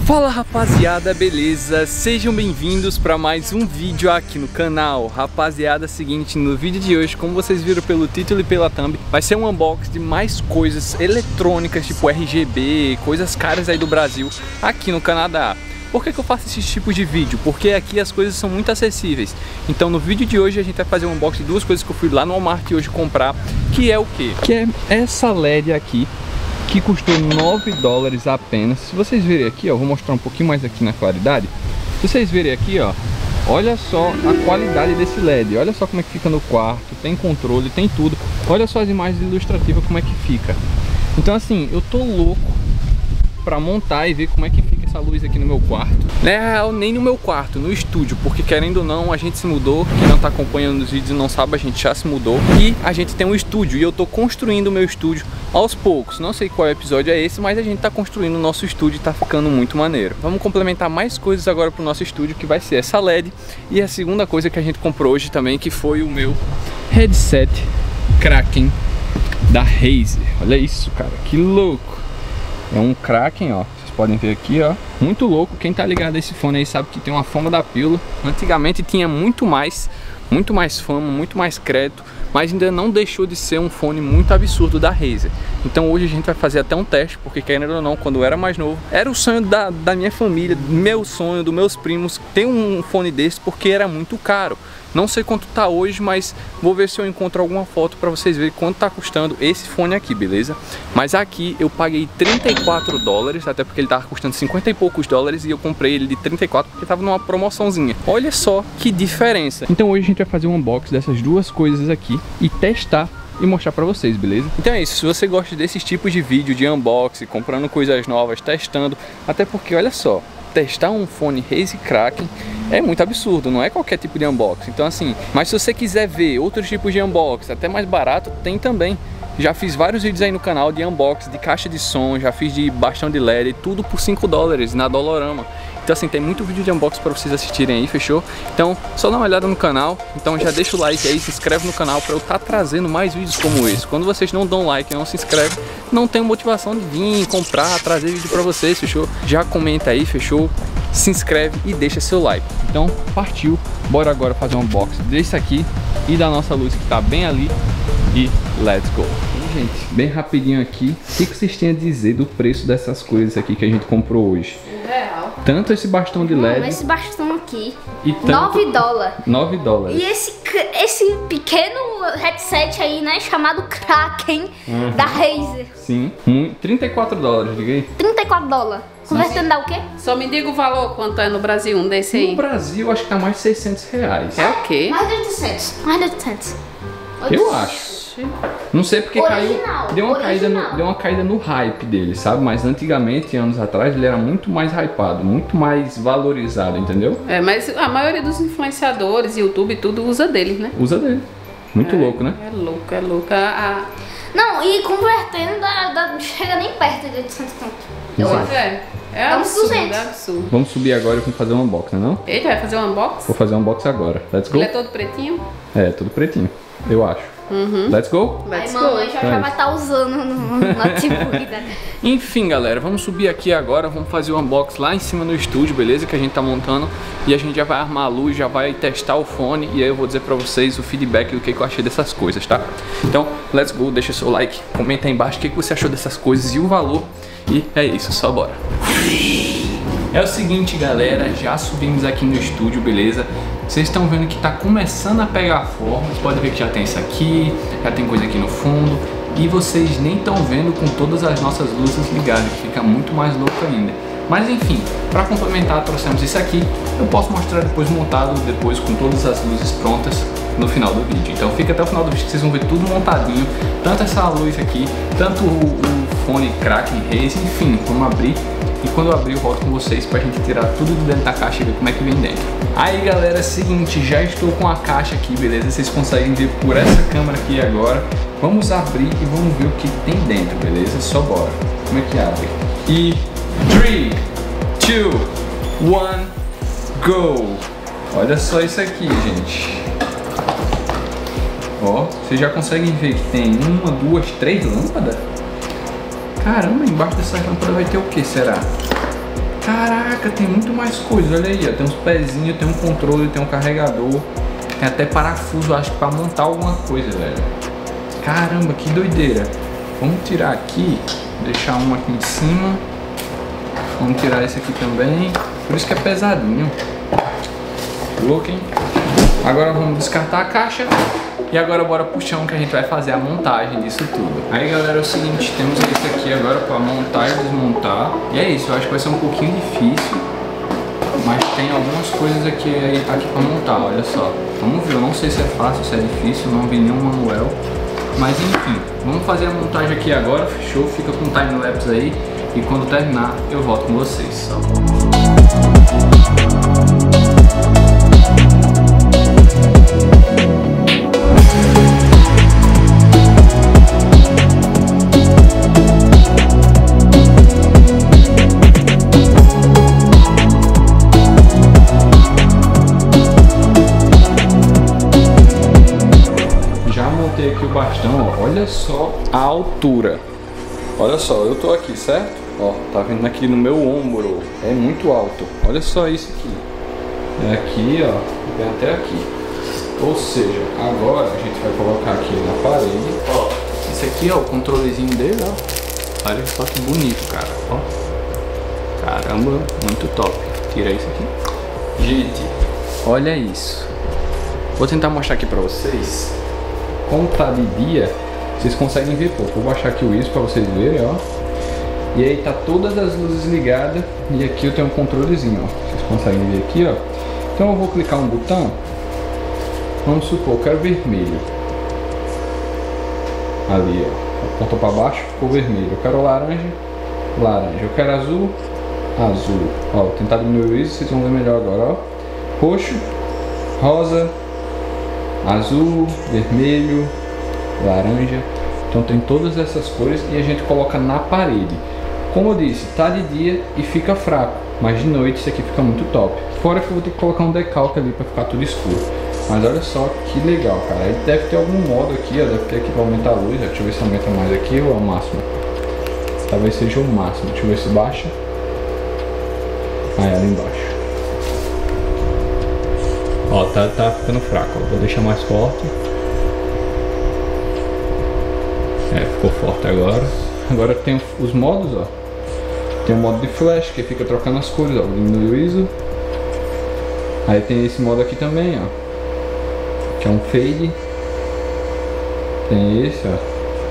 Fala rapaziada, beleza? Sejam bem-vindos para mais um vídeo aqui no canal. Rapaziada, seguinte, no vídeo de hoje, como vocês viram pelo título e pela thumb, vai ser um unboxing de mais coisas eletrônicas, tipo RGB, coisas caras aí do Brasil, aqui no Canadá. Por que eu faço esse tipo de vídeo? Porque aqui as coisas são muito acessíveis. Então no vídeo de hoje a gente vai fazer um unboxing de duas coisas que eu fui lá no Walmart hoje comprar. Que é o quê? Que é essa LED aqui, que custou 9 dólares apenas. Se vocês verem aqui, ó, vou mostrar um pouquinho mais aqui na claridade. Se vocês verem aqui, ó, olha só a qualidade desse LED. Olha só como é que fica no quarto, tem controle, tem tudo. Olha só as imagens ilustrativas como é que fica. Então assim, eu tô louco pra montar e ver como é que fica essa luz aqui no meu quarto. Na real, nem no meu quarto, no estúdio, porque querendo ou não, a gente se mudou. Quem não tá acompanhando os vídeos não sabe, a gente já se mudou. E a gente tem um estúdio, e eu tô construindo o meu estúdio aos poucos. Não sei qual episódio é esse, mas a gente tá construindo o nosso estúdio e tá ficando muito maneiro. Vamos complementar mais coisas agora pro nosso estúdio, que vai ser essa LED. E a segunda coisa que a gente comprou hoje também, que foi o meu headset Kraken da Razer. Olha isso, cara, que louco! É um Kraken, ó, vocês podem ver aqui, ó, muito louco. Quem tá ligado a esse fone aí sabe que tem uma fama da pílula. Antigamente tinha muito mais fama, muito mais crédito, mas ainda não deixou de ser um fone muito absurdo da Razer. Então hoje a gente vai fazer até um teste, porque querendo ou não, quando eu era mais novo, era o sonho da minha família, meu sonho, dos meus primos, ter um fone desse, porque era muito caro. Não sei quanto tá hoje, mas vou ver se eu encontro alguma foto pra vocês verem quanto tá custando esse fone aqui, beleza? Mas aqui eu paguei 34 dólares, até porque ele tava custando 50 e poucos dólares, e eu comprei ele de 34 porque tava numa promoçãozinha. Olha só que diferença. Então hoje a gente vai fazer um unboxing dessas duas coisas aqui e testar e mostrar pra vocês, beleza? Então é isso, se você gosta desses tipos de vídeo de unboxing, comprando coisas novas, testando, até porque olha só, testar um fone Razer Kraken é muito absurdo, não é qualquer tipo de unboxing. Então assim, mas se você quiser ver outros tipos de unboxing, até mais barato, tem também. Já fiz vários vídeos aí no canal de unboxing, de caixa de som, já fiz de bastão de LED, tudo por 5 dólares na Dollarama. Então assim, tem muito vídeo de unboxing para vocês assistirem aí, fechou? Então só dá uma olhada no canal, então já deixa o like aí, se inscreve no canal para eu estar trazendo mais vídeos como esse. Quando vocês não dão like e não se inscrevem, não tem motivação de vir, comprar, trazer vídeo para vocês, fechou? Já comenta aí, fechou? Se inscreve e deixa seu like. Então partiu, bora agora fazer um unboxing desse aqui e da nossa luz que tá bem ali e let's go. E, gente, bem rapidinho aqui, o que vocês têm a dizer do preço dessas coisas aqui que a gente comprou hoje? Real. Tanto esse bastão de LED. Esse bastão aqui, e tanto... 9 dólares. 9 dólares. E esse pequeno headset aí, né, chamado Kraken, da Razer. Sim, 34 dólares, diga aí. 34 dólares. Convertendo dá o quê? Só me diga o valor, quanto é no Brasil um desse aí. No Brasil, acho que tá mais de 600 reais. É o quê? Mais de 800. Mais de 800. Eu acho. Não sei porque Original, caiu, deu uma caída no hype dele, sabe? Mas antigamente, anos atrás, ele era muito mais hypado, muito mais valorizado, entendeu? É, mas a maioria dos influenciadores, YouTube, tudo usa dele, né? Usa dele. Muito louco, né? É louco, é louco. Não, e convertendo não chega nem perto de 800 conto. Eu Exato. acho. É uns absurdo, 200. é absurdo. Vamos subir agora e vamos fazer um unboxing, não? Ele vai fazer um unboxing? Vou fazer um unboxing agora. Let's go. Ele é todo pretinho? É, tudo pretinho, eu acho. Let's go? Aí Let's mamãe go. já vai estar usando no notebook, né? Enfim, galera, vamos subir aqui agora, vamos fazer o unboxing lá em cima no estúdio, beleza? Que a gente tá montando. E a gente já vai armar a luz, já vai testar o fone. E aí eu vou dizer pra vocês o feedback do que eu achei dessas coisas, tá? Então, let's go, deixa seu like, comenta aí embaixo o que você achou dessas coisas e o valor. E é isso, só bora. É o seguinte, galera, já subimos aqui no estúdio, beleza? Vocês estão vendo que tá começando a pegar forma. Vocês podem ver que já tem isso aqui, já tem coisa aqui no fundo. E vocês nem estão vendo com todas as nossas luzes ligadas, que fica muito mais louco ainda. Mas enfim, para complementar, trouxemos isso aqui. Eu posso mostrar depois montado, depois com todas as luzes prontas no final do vídeo. Então fica até o final do vídeo que vocês vão ver tudo montadinho. Tanto essa luz aqui, tanto o fone Kraken Razer, enfim, vamos abrir. E quando eu abrir eu volto com vocês pra gente tirar tudo de dentro da caixa e ver como é que vem dentro. Aí galera, é o seguinte, já estou com a caixa aqui, beleza? Vocês conseguem ver por essa câmera aqui agora. Vamos abrir e vamos ver o que tem dentro, beleza? Só bora. Como é que abre? E 3, 2, 1, go! Olha só isso aqui, gente. Ó, vocês já conseguem ver que tem 1, 2, 3 lâmpadas? Caramba, embaixo dessa lâmpada vai ter o que, será? Caraca, tem muito mais coisa, olha aí, ó. Tem uns pezinhos, tem um controle, tem um carregador. Tem até parafuso, acho que pra montar alguma coisa, velho. Caramba, que doideira. Vamos tirar aqui, deixar um aqui em cima. Vamos tirar esse aqui também. Por isso que é pesadinho. Looking. Agora vamos descartar a caixa. E agora bora pro chão que a gente vai fazer a montagem disso tudo. Aí galera, é o seguinte, temos esse aqui agora pra montar e desmontar. E é isso, eu acho que vai ser um pouquinho difícil. Mas tem algumas coisas aqui pra montar, olha só. Vamos ver, eu não sei se é fácil, se é difícil, não vi nenhum manual. Mas enfim, vamos fazer a montagem aqui agora, fechou? Fica com o time-lapse aí. E quando terminar, eu volto com vocês. Aqui o bastão, ó, olha só a altura. Olha só, eu tô aqui, certo? Ó, tá vendo aqui no meu ombro. É muito alto. Olha só isso aqui. É aqui, ó, vem até aqui. Ou seja, agora a gente vai colocar aqui na parede. Ó, esse aqui é o controlezinho dele, ó. Olha só que bonito, cara. Ó. Caramba, muito top. Tira isso aqui. Gente, olha isso. Vou tentar mostrar aqui pra vocês. Como tá de dia, vocês conseguem ver pouco. Vou baixar aqui o ISO para vocês verem, ó. E aí tá todas as luzes ligadas. E aqui eu tenho um controlezinho, ó. Vocês conseguem ver aqui, ó. Então eu vou clicar um botão. Vamos supor, eu quero vermelho. Ali, ó. Apontou para baixo, ficou vermelho. Eu quero laranja, laranja. Eu quero azul, azul. Ó, vou tentar diminuir o ISO, vocês vão ver melhor agora, ó. Roxo, rosa, azul, vermelho, laranja. Então tem todas essas cores e a gente coloca na parede. Como eu disse, tá de dia e fica fraco, mas de noite isso aqui fica muito top. Fora que eu vou ter que colocar um decalque ali para ficar tudo escuro. Mas olha só que legal, cara. Aí deve ter algum modo aqui, ó, deve ter aqui para aumentar a luz. Deixa eu ver se aumenta mais aqui ou é o máximo. Talvez seja o máximo. Deixa eu ver se baixa. Ah, é ali embaixo. Ó, tá ficando fraco, ó. Vou deixar mais forte. É, ficou forte agora. Agora tem os modos, ó. Tem o modo de flash, que fica trocando as cores, ó. Diminui o ISO. Aí tem esse modo aqui também, ó. Que é um fade. Tem esse, ó.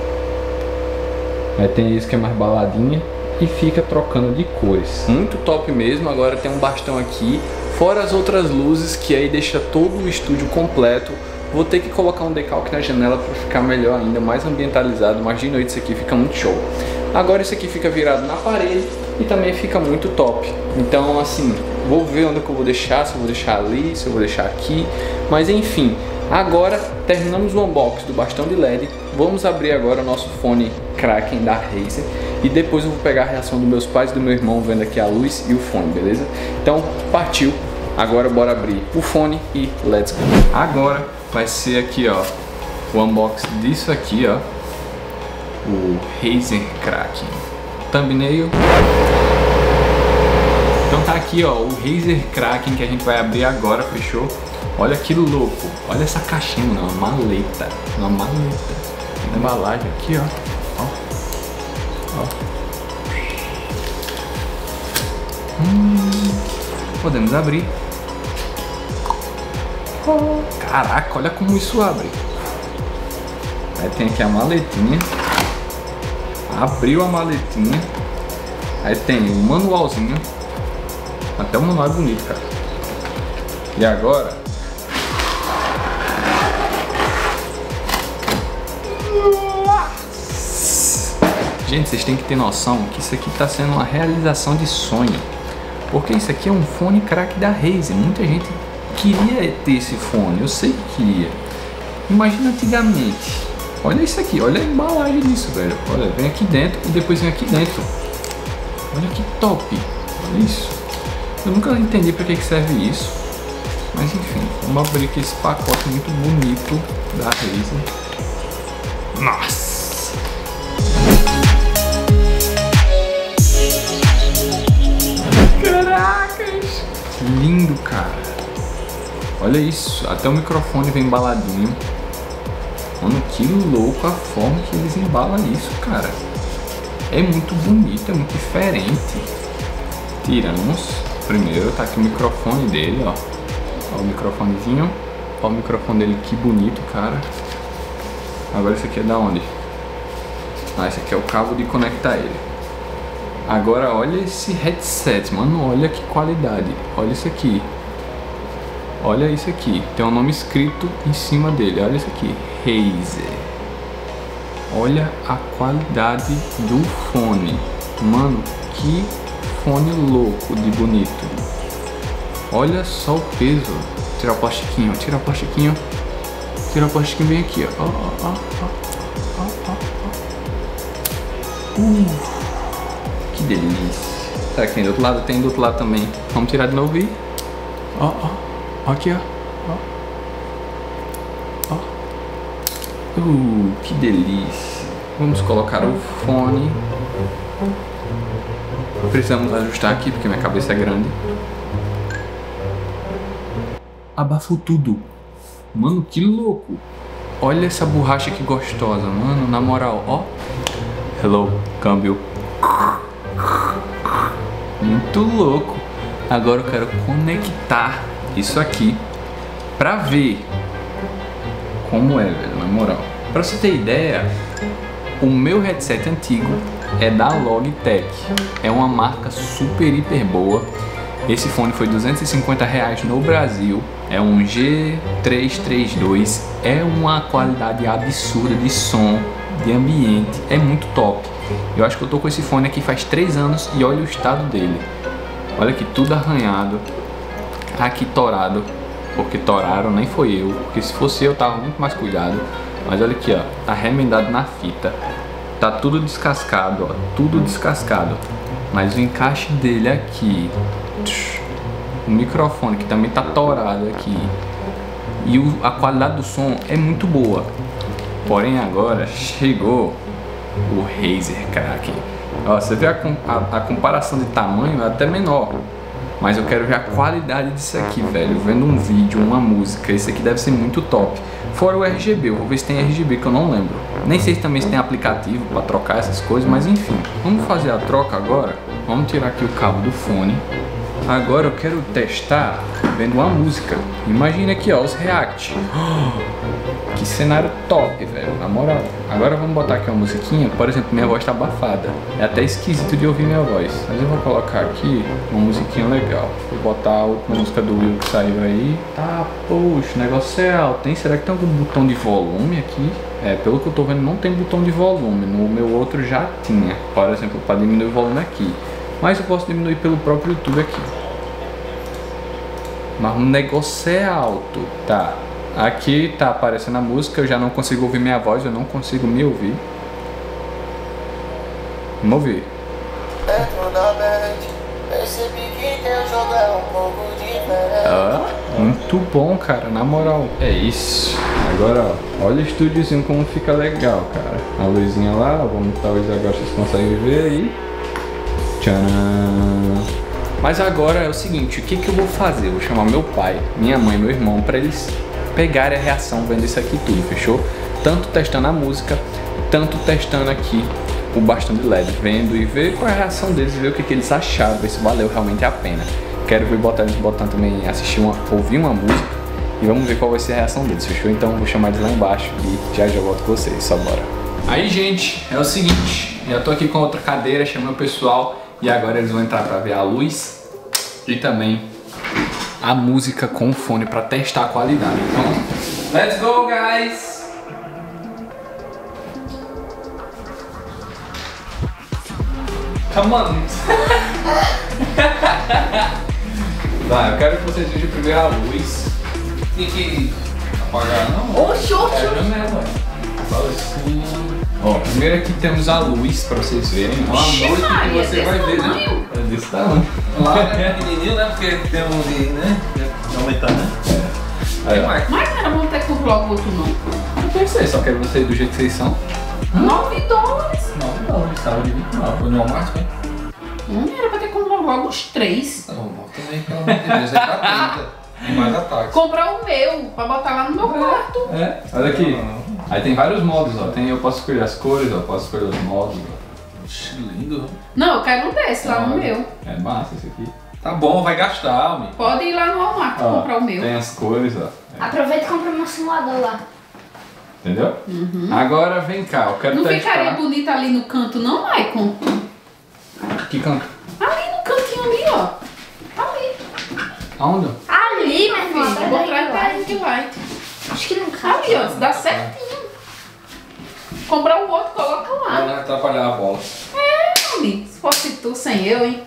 Aí tem esse que é mais baladinha. E fica trocando de cores. Muito top mesmo. Agora tem um bastão aqui. Fora as outras luzes, que aí deixa todo o estúdio completo. Vou ter que colocar um decalque na janela para ficar melhor ainda, mais ambientalizado. Mas de noite isso aqui fica muito show. Agora isso aqui fica virado na parede e também fica muito top. Então assim, vou ver onde que eu vou deixar, se eu vou deixar ali, se eu vou deixar aqui. Mas enfim, agora terminamos o unboxing do bastão de LED. Vamos abrir agora o nosso fone Kraken da Razer. E depois eu vou pegar a reação dos meus pais e do meu irmão vendo aqui a luz e o fone, beleza? Então, partiu. Agora bora abrir o fone e let's go. Agora vai ser aqui, ó, o unboxing disso aqui, ó. O Razer Kraken. Thumbnail. Então tá aqui, ó, o Razer Kraken que a gente vai abrir agora, fechou? Olha que louco. Olha essa caixinha, uma maleta. Uma maleta. Tem embalagem aqui, ó. Ó. Podemos abrir. Caraca, olha como isso abre. Aí tem aqui a maletinha. Abriu a maletinha. Aí tem o manualzinho. Até o manual é bonito, cara. E agora gente, vocês têm que ter noção que isso aqui está sendo uma realização de sonho. Porque isso aqui é um fone crack da Razer. Muita gente queria ter esse fone, eu sei que queria. Imagina antigamente. Olha isso aqui, olha a embalagem disso, velho. Olha, vem aqui dentro e depois vem aqui dentro. Olha que top. Olha isso. Eu nunca entendi para que serve isso. Mas enfim, vamos abrir aqui esse pacote muito bonito da Razer. Nossa! Caracas! Lindo, cara. Olha isso, até o microfone vem embaladinho. Mano, que louco a forma que eles embalam isso, cara. É muito bonito, é muito diferente. Tiramos. Primeiro tá aqui o microfone dele, ó. Ó o microfonezinho. Ó o microfone dele, que bonito, cara. Agora esse aqui é da onde? Ah, esse aqui é o cabo de conectar ele. Agora olha esse headset, mano. Olha que qualidade. Olha isso aqui. Olha isso aqui. Tem um nome escrito em cima dele. Olha isso aqui. Razer. Olha a qualidade do fone. Mano, que fone louco de bonito. Olha só o peso. Tira o plastiquinho, tira o plastiquinho. Tira o plastiquinho bem aqui, ó. Que delícia. Será que tem do outro lado? Tem do outro lado também. Vamos tirar de novo e... Ó. Aqui, ó. Que delícia. Vamos colocar o fone. Precisamos ajustar aqui porque minha cabeça é grande. Abafou tudo. Mano, que louco. Olha essa borracha que gostosa, mano. Na moral, ó. Hello, câmbio. Muito louco. Agora eu quero conectar isso aqui pra ver como é, velho, na moral. Pra você ter ideia, o meu headset antigo é da Logitech. É uma marca super, hiper boa. Esse fone foi R$250 no Brasil. É um G332. É uma qualidade absurda de som, de ambiente. É muito top. Eu acho que eu tô com esse fone aqui faz 3 anos e olha o estado dele. Olha aqui, tudo arranhado. Aqui torado. Porque toraram, nem foi eu. Porque se fosse eu, tava muito mais cuidado. Mas olha aqui, ó. Tá remendado na fita. Tá tudo descascado, ó. Tudo descascado. Mas o encaixe dele aqui. O microfone que também tá torado aqui. E a qualidade do som é muito boa. Porém agora chegou o Razer Kraken. Ó, você vê a comparação de tamanho é até menor. Mas eu quero ver a qualidade disso aqui, velho. Vendo um vídeo, uma música, esse aqui deve ser muito top. Fora o RGB, eu vou ver se tem RGB que eu não lembro. Nem sei se também tem aplicativo para trocar essas coisas, mas enfim. Vamos fazer a troca agora. Vamos tirar aqui o cabo do fone. Agora eu quero testar vendo uma música. Imagina aqui, ó, os react. Que cenário top, velho, na moral. Agora vamos botar aqui uma musiquinha. Por exemplo, minha voz tá abafada. É até esquisito de ouvir minha voz. Mas eu vou colocar aqui uma musiquinha legal. Vou botar a última música do Will que saiu aí. Tá, poxa, o negócio é alto, hein? Será que tem algum botão de volume aqui? É, pelo que eu tô vendo, não tem botão de volume. No meu outro já tinha. Por exemplo, para diminuir o volume aqui. Mas eu posso diminuir pelo próprio YouTube aqui. Mas o negócio é alto, tá? Aqui tá aparecendo a música, eu já não consigo ouvir minha voz, eu não consigo me ouvir. Vamos ouvir. Muito bom, cara, na moral. É isso. Agora, ó, olha o estúdiozinho como fica legal, cara. A luzinha lá, vamos talvez agora vocês conseguem ver aí. Tcharam! Mas agora é o seguinte, o que eu vou fazer? Eu vou chamar meu pai, minha mãe e meu irmão para eles pegarem a reação vendo isso aqui tudo, fechou? Tanto testando a música, tanto testando aqui o bastão de LED, vendo e ver qual é a reação deles, ver o que eles acharam, ver se valeu realmente a pena. Quero ver eles botando também, ouvir uma música e vamos ver qual vai ser a reação deles, fechou? Então eu vou chamar eles lá embaixo e já volto com vocês, só bora. Aí, gente, é o seguinte, já tô aqui com outra cadeira, chamei o pessoal. E agora eles vão entrar para ver a luz e também a música com o fone para testar a qualidade. Então, let's go, guys! Come on! Vai, eu quero que vocês vejam primeiro a luz. Tem que apagar, não? Oxi, oxi! Ó, primeiro aqui temos a luz pra vocês verem. Uma noite que você vai ver, né? É desse tamanho. Lá é pequenininho, né? Porque temos de, né? De aumentar, né? Aí, ó. Mas cara, vamos ter que comprar logo outro não. Eu pensei, só quero vocês do jeito que vocês são. $9? Não, estava de 29. Foi no Walmart, né? Era pra ter comprado logo os 3. Não, bota também, pelo amor de Deus, é gratuita. E mais ataques. Comprar o meu, pra botar lá no meu quarto. É, olha aqui. Aí tem vários modos, ó. Eu posso escolher as cores, ó. Posso escolher os modos, ó. Oxi, lindo. Não, eu quero um desse lá no meu. É massa esse aqui. Tá bom, vai gastar, homem. Pode ir lá no Walmart Ó, comprar o meu. Tem as cores, ó. Aproveita e compra meu simulador lá. Entendeu? Agora vem cá, eu quero Não testar. ficaria bonito ali no canto não, Maicon? Que canto? Ali no cantinho ali, ó. Ali. Aonde? Ali, meu irmão. Filho, vou atrás da ring light. Acho que não cabe. Ali, ó, dá certinho. Comprar o outro, coloca Pra lá. não atrapalhar a bola. Homem, se fosse tu sem eu, hein?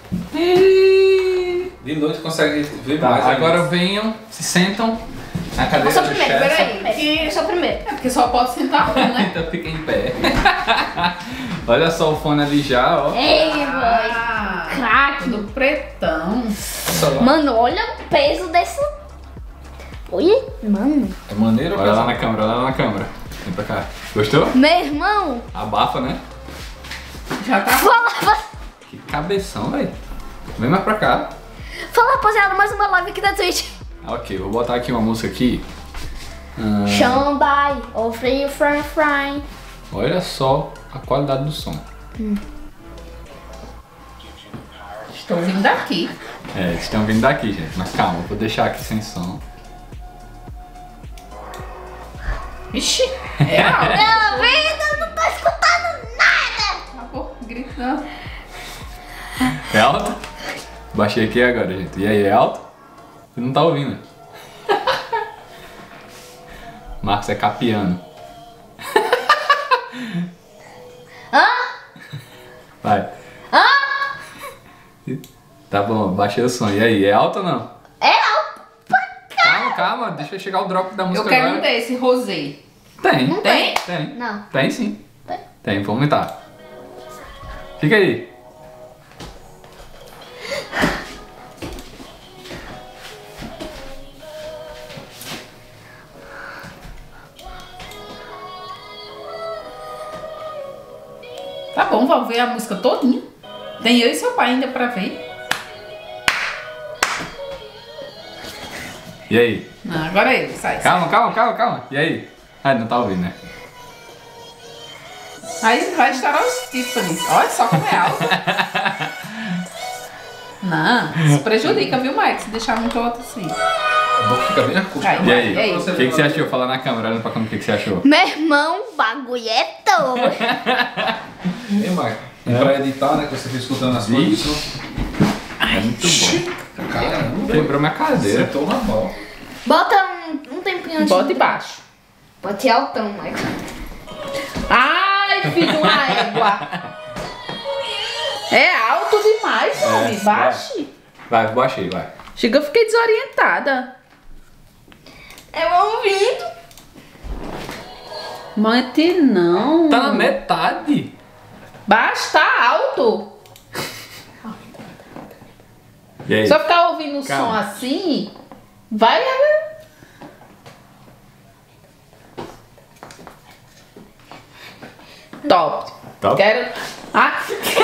De noite consegue ver Tá, mais. agora venham, se sentam na Eu cadeira sou do primeiro, chefe. peraí. Eu sou primeiro. É porque só pode sentar um, né? Então fica em pé. Olha só o fone ali já, ó. Ei, boy. Ah, Craque. tudo pretão. Mano, olha o peso desse... Olha, mano. É maneiro ou Olha lá pesado? na câmera, olha lá na câmera. Vem pra cá. Gostou? Meu irmão. Abafa, né? Já tá. Que cabeção, velho. Vem mais pra cá. Fala, rapaziada, mais uma live aqui da Twitch. Ok, vou botar aqui uma música aqui. Shambay, ou Free Fry. Olha só a qualidade do som. Estou vindo daqui. É, vocês estão vindo daqui, gente. Mas calma, eu vou deixar aqui sem som. Ixi, é alto. Minha vida, eu não tô escutando nada. Acabou gritando. É alto? Baixei aqui agora, gente. E aí, é alto? Você não tá ouvindo. Marcos é capiano. Hã? Vai. Hã? Tá bom, baixei o som. E aí, é alto ou não? É alto. Calma, calma. Deixa eu chegar o drop da música Eu quero um agora. desse, rosé. Tem. Tem? Tem. Não. Tem sim. Tem. Tem, vou aumentar. Fica aí. Tá bom, vamos ver a música todinha. Tem eu e seu pai ainda pra ver. E aí? Não, agora é ele, sai. Calma, calma, calma, calma. E aí? Ah, não tá ouvindo, né? Aí vai estourar os tímpanos. Olha só como é alto. Não, isso prejudica, viu, Mike? Se deixar muito alto assim. A boca fica bem acústica. Aí, E aí? E aí? O que você achou? Fala na câmera, olha pra câmera o que você achou. Meu irmão, o bagulho é todo. Ei, Marco. E pra editar, né? Que você fica escutando as coisas. Vixe. É muito bom. Caramba. Quebrou minha cadeira. Acertou na bola. Bota um tempinho antes. Bota embaixo. Bota altão, Michael. Ai, filho, uma égua. É alto demais, homem. Baixe. Vai, baixei, vai. Chega, eu fiquei desorientada. Eu ouvindo. Mante não. Tá na metade. Baixa, tá alto. E aí? Se eu ficar ouvindo o som Calma. assim, vai... Top. Top? Quero... Ah,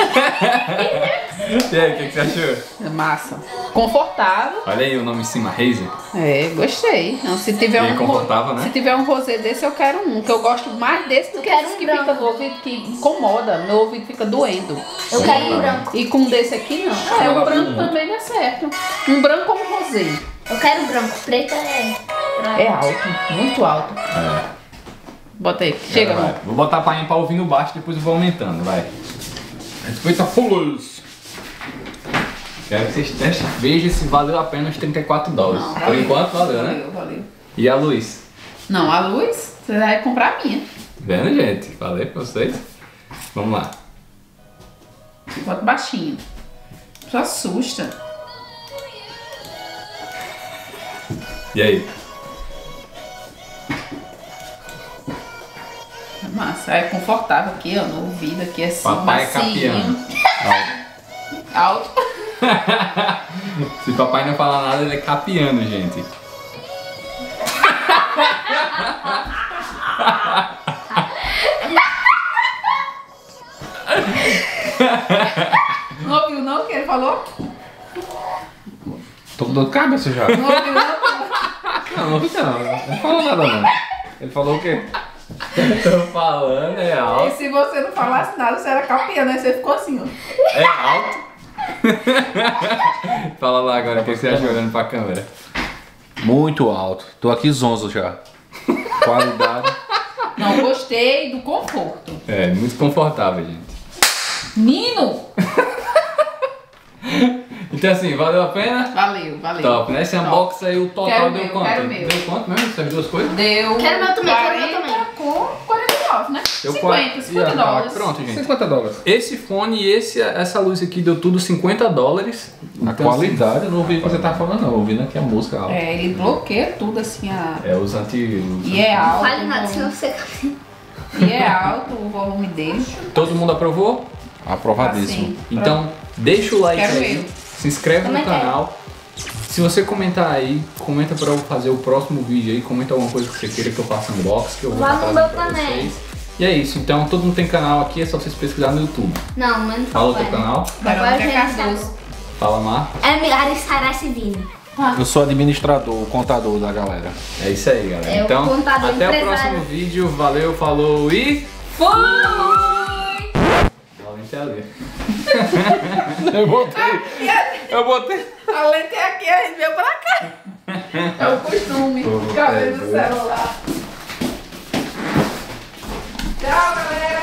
E aí, o que você achou? massa. Confortável. Olha aí o nome em cima, Razer. É, gostei. Não, se tiver Bem um confortável, né? Se tiver um rosé desse, eu quero um. Que eu gosto mais desse do que quero esse um que branco. fica no ouvido, que incomoda. Meu ouvido fica doendo. Eu quero um branco. E com desse aqui, não. É, um branco também dá certo. Um branco como rosé. Eu quero branco. Preto é... É alto, muito alto. Bota aí, chega, vai. amor. Vou botar pra ouvir no baixo, depois eu vou aumentando, vai. Respeita fulos. Quero que vocês testem, vejam se valeu a pena os $34. Não, Por valeu. enquanto valeu, né? Valeu. E a luz? Não, a luz, você vai comprar a minha. Vendo, gente? Falei pra vocês. Vamos lá. Bota baixinho. Só assusta. E aí? É massa. É confortável aqui, ó, no ouvido aqui, assim, Papai é macio. capiano. Alto. Se papai não falar nada, ele é capiano, gente. Não ouviu não? Que ele falou? Tô com dor de cabeça já. Não ouviu, não? Não, não falou nada não. Ele falou o quê? Tô falando, é E alto. se você não falasse nada, você era campeã, né? Você ficou assim, ó. É alto. Fala lá agora, o que você acha olhando pra câmera? Muito alto. Tô aqui zonzo já. Qualidade. Não, gostei do conforto. É, muito confortável, gente. Nino! Então assim, valeu a pena? Valeu, valeu. Top, né? Esse Top. unboxing aí, o total Quero deu meu, quanto? quero meu. Deu quanto mesmo? Essas duas coisas? Deu. Quero meu também, quero meu 40 também. com 49, né? Deu 50, 50 dólares. Pronto, gente. $50. Esse fone e essa luz aqui deu tudo $50. A Então, qualidade, eu não ouvi o que você tá falando não. Eu ouvi aqui a música alta. É, ele bloqueia tudo assim, a... É, os anti... E é Não alto. fale nada, o senão volume- você... E é alto o volume dele. Todo mundo aprovou? Aprovadíssimo. Assim. Então, deixa o like Quero aí, eu. se inscreve Também no canal. Se você comentar aí, comenta pra eu fazer o próximo vídeo aí, comenta alguma coisa que você queira que eu faça unboxing, que eu vou Lá no estar meu trazendo pra também. vocês. E é isso, então todo mundo tem canal aqui, é só vocês pesquisarem no YouTube. Não, mas não Fala o teu né? canal, Verônica Cardoso. fala Mar. É melhor estar esse vídeo. Eu sou administrador, contador da galera. É isso aí, galera. É o Então, contador até o empresário. próximo vídeo, valeu, falou e... Fui! Valente ali. Eu botei. A lente é aqui, a gente veio pra cá. É o costume. Cabelo do celular. Tchau, galera.